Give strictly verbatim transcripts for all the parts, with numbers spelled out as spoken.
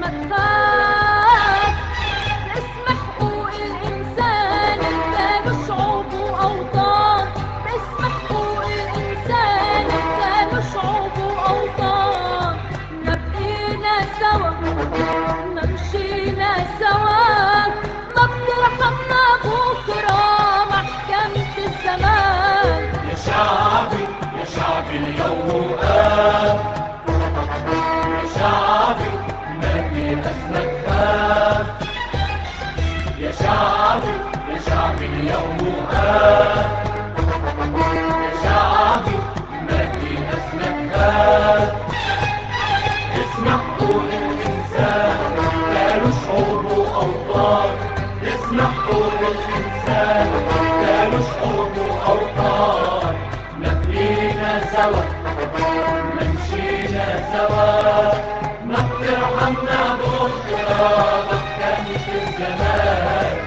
اسمك خاف. باسم حقوق الإنسان كانوا شعوب وأوطان، باسم حقوق الإنسان كانوا شعوب وأوطان. نبقينا سوا ما مشينا سوا، ما بترحمنا بكرة محكمة الزمان. يا شعبي يا شعبي اليوم قام، يا شعبي نادي اسمك خاف. يا شعبي يا شعبي اليوم قام، يا شعبي نادي اسمك خاف. اسم حقوق الانسان كانوا شعوب واوطان، اسم حقوق الانسان كانوا شعوب واوطان. نبقينا سوا ما مشينا سوا، ما بترحمنا بكرة محكمة الزمان.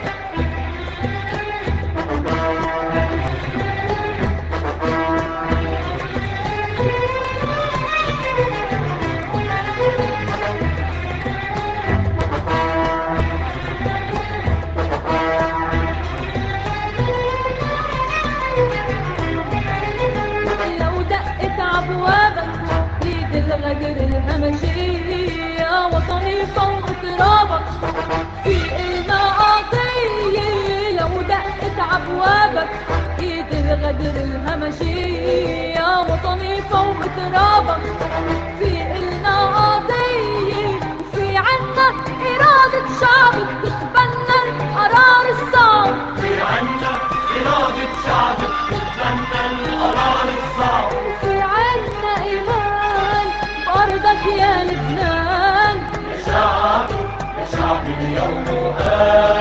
لو دقت عبوابك ايد الغدر الهمجية، وطني فوق ترابك في إلنا قضية. لو دقت عبوابك ايد الغدر الهمجية، وطني فوق ترابك في إلنا قضية. وفي عنا إرادة شعب بتتبنى القرار الصعب، في عنا إرادة شعب بتتبنى القرار الصعب. وفي عنا إيمان بأرضك يا لبنان. يا شعبي يا شعبي اليوم قام،